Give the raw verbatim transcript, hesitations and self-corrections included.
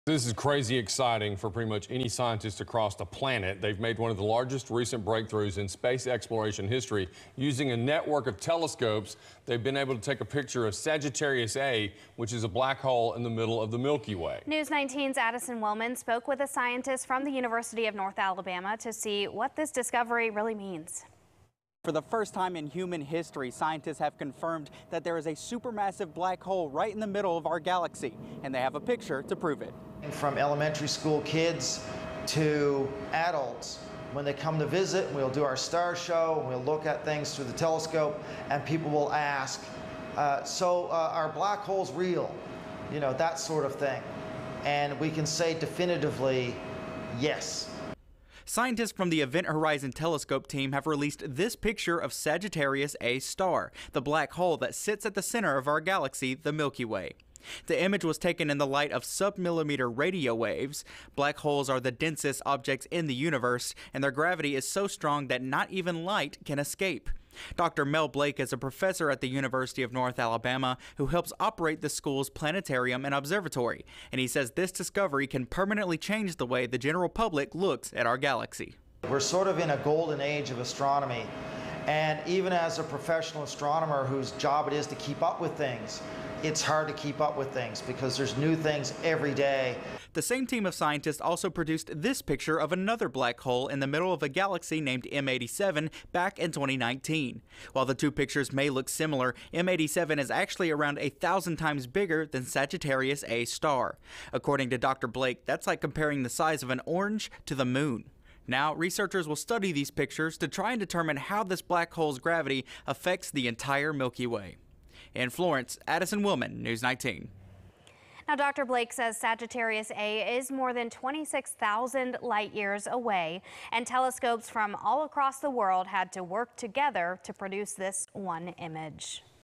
This is crazy exciting for pretty much any scientist across the planet. They've made one of the largest recent breakthroughs in space exploration history. Using a network of telescopes, they've been able to take a picture of Sagittarius A, which is a black hole in the middle of the Milky Way. News nineteen's Addison Willman spoke with a scientist from the University of North Alabama to see what this discovery really means. For the first time in human history, scientists have confirmed that there is a supermassive black hole right in the middle of our galaxy, and they have a picture to prove it. From elementary school kids to adults, when they come to visit, we'll do our star show, and we'll look at things through the telescope, and people will ask, uh, so uh, are black holes real? You know, that sort of thing. And we can say definitively, yes. Scientists from the Event Horizon Telescope team have released this picture of Sagittarius A star, the black hole that sits at the center of our galaxy, the Milky Way. The image was taken in the light of sub-millimeter radio waves. Black holes are the densest objects in the universe, and their gravity is so strong that not even light can escape. Doctor Mel Blake is a professor at the University of North Alabama who helps operate the school's planetarium and observatory, and he says this discovery can permanently change the way the general public looks at our galaxy. We're sort of in a golden age of astronomy, and even as a professional astronomer whose job it is to keep up with things, it's hard to keep up with things because there's new things every day. The same team of scientists also produced this picture of another black hole in the middle of a galaxy named M eighty-seven back in twenty nineteen. While the two pictures may look similar, M eighty-seven is actually around a thousand times bigger than Sagittarius A star. According to Doctor Blake, that's like comparing the size of an orange to the moon. Now, researchers will study these pictures to try and determine how this black hole's gravity affects the entire Milky Way. In Florence, Addison Willman, News nineteen. Now, Doctor Blake says Sagittarius A is more than twenty-six thousand light years away, and telescopes from all across the world had to work together to produce this one image.